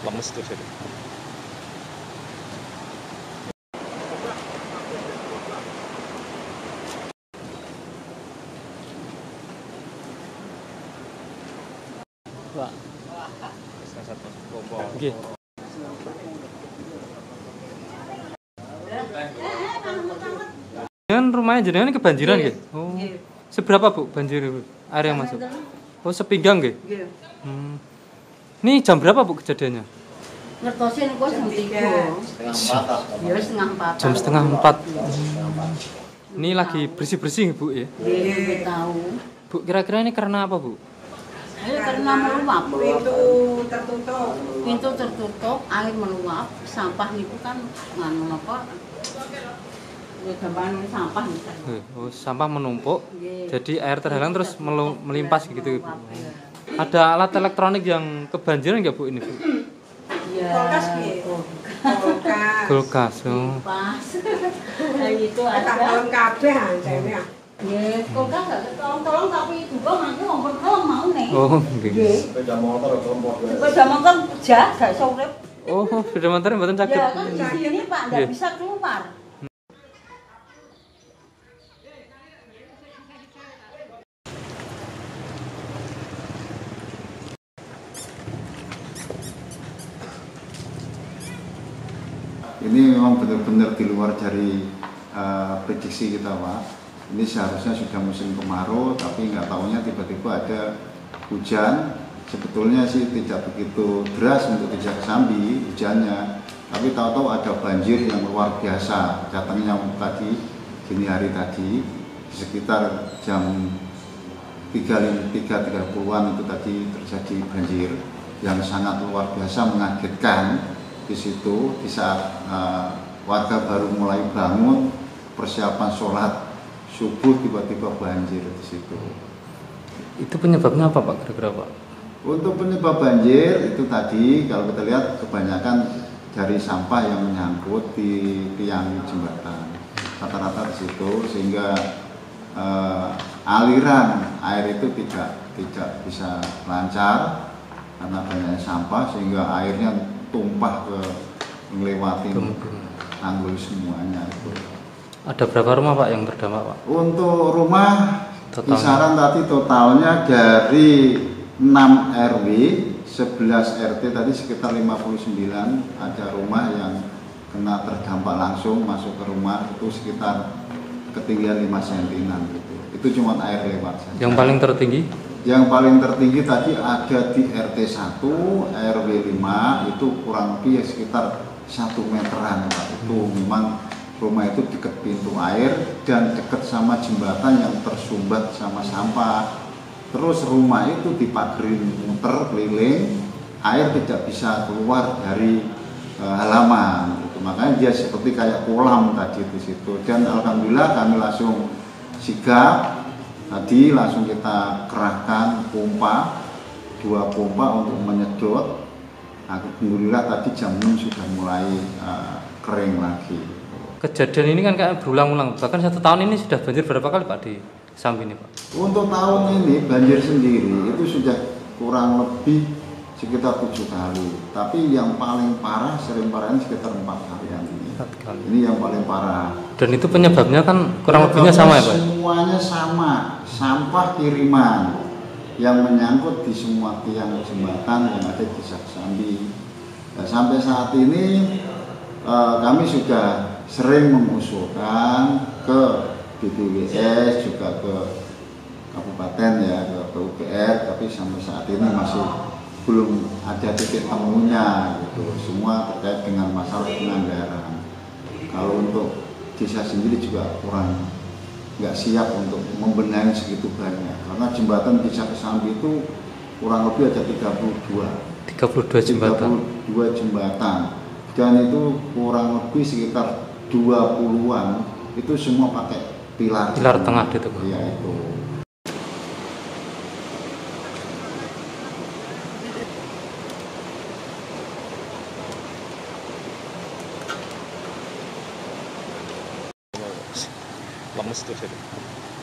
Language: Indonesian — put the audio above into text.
lemes tuh saya. Pak. Satu kompor. Nggih. Dengan rumahnya jenengan kebanjiran nggih? Oh. Seberapa, Bu, banjir air yang masuk? Oh, sepinggang nggih? Nggih. Ini jam berapa, Bu, kejadiannya? Ngertosin kok jam 3. Ya setengah 4. Jam setengah 4. Ini lagi bersih-bersih, Bu, ya? Nggih, tahu. Bu, kira-kira ini karena apa, Bu? Karena meluap. Pintu tertutup. Pintu tertutup, air meluap, sampah niku kan nganu apa? Ya gampang sampah niku. Oh, sampah menumpuk. Nggih. Jadi air terhalang terus melimpas gitu, Bu. Meluap, ya. Ada alat elektronik yang kebanjiran nggak, Bu, ini, Bu? Iya. Kulkas piye? Kulkas. Kulkas. Oh. Pas. Nah, itu Tak ada. tolong kabeh anjene. Nggih, kulkas gak tolong tapi juga nanti ngompor mau nih. Oh, nggih. Nggih. Sepeda motor atau kompor. Sepeda motor jah gak iso urip. Oh, sepeda motor mboten saged. Ya kan di sini Pak Nggih. nggak bisa keluar. Ini memang benar-benar di luar dari prediksi kita, Pak. Ini seharusnya sudah musim kemarau, tapi nggak tahunya tiba-tiba ada hujan. Sebetulnya sih tidak begitu deras untuk Desa Kesambi hujannya, tapi tahu-tahu ada banjir yang luar biasa. Datangnya tadi, dini hari tadi, sekitar jam 3.30-an itu tadi terjadi banjir yang sangat luar biasa, mengagetkan. Di situ di saat warga baru mulai bangun persiapan sholat subuh, tiba-tiba banjir di situ. Itu penyebabnya apa, Pak? Kira-kira, Pak? Untuk penyebab banjir itu tadi kalau kita lihat kebanyakan dari sampah yang menyangkut di tiang jembatan, rata-rata di situ, sehingga aliran air itu tidak bisa lancar karena banyaknya sampah, sehingga airnya tumpah ke melewati tanggul semuanya itu. Ada berapa rumah, Pak, yang terdampak, Pak? Untuk rumah Totalnya? kisaran tadi totalnya dari 6 RW 11 RT tadi sekitar 59 ada rumah yang kena terdampak langsung masuk ke rumah, itu sekitar ketinggian 5 cm gitu. Itu cuma air lewat saja. Yang paling tertinggi? Yang paling tertinggi tadi ada di RT 1 RW 5 itu kurang lebih sekitar 1 meteran, Pak. Itu memang rumah itu dekat pintu air dan dekat sama jembatan yang tersumbat sama sampah. Terus rumah itu dipagerin muter keliling, air tidak bisa keluar dari halaman. Gitu. Makanya dia seperti kayak kolam tadi di situ. Dan alhamdulillah kami langsung sigap. Tadi langsung kita kerahkan pompa, 2 pompa untuk menyedot. Alhamdulillah tadi jam 6 sudah mulai kering lagi. Kejadian ini kan kayak berulang-ulang. Bahkan 1 tahun ini sudah banjir berapa kali, Pak, di Sambi ini, Pak? Untuk tahun ini banjir sendiri itu sudah kurang lebih sekitar 7 kali. Tapi yang paling parah, sering parahnya sekitar 4 kalian ini. 4 kali. Ini yang paling parah. Dan itu penyebabnya kan kurang lebihnya sama ya, Pak? Semuanya sama, sampah kiriman yang menyangkut di semua tiang jembatan yang ada di Desa Kesambi. Nah, sampai saat ini kami sudah sering mengusulkan ke BPWS juga ke kabupaten ya, ke PUPR, tapi sampai saat ini masih belum ada titik temunya gitu. Semua terkait dengan masalah penganggaran. Kalau untuk desa sendiri juga kurang nggak siap untuk membenahi segitu banyak, karena jembatan Desa Kesambi itu kurang lebih ada 32 jembatan. 32 jembatan dan itu kurang lebih sekitar 20-an itu semua pakai pilar Tengah itu, Pak. Iya itu. Lemes tuh saya.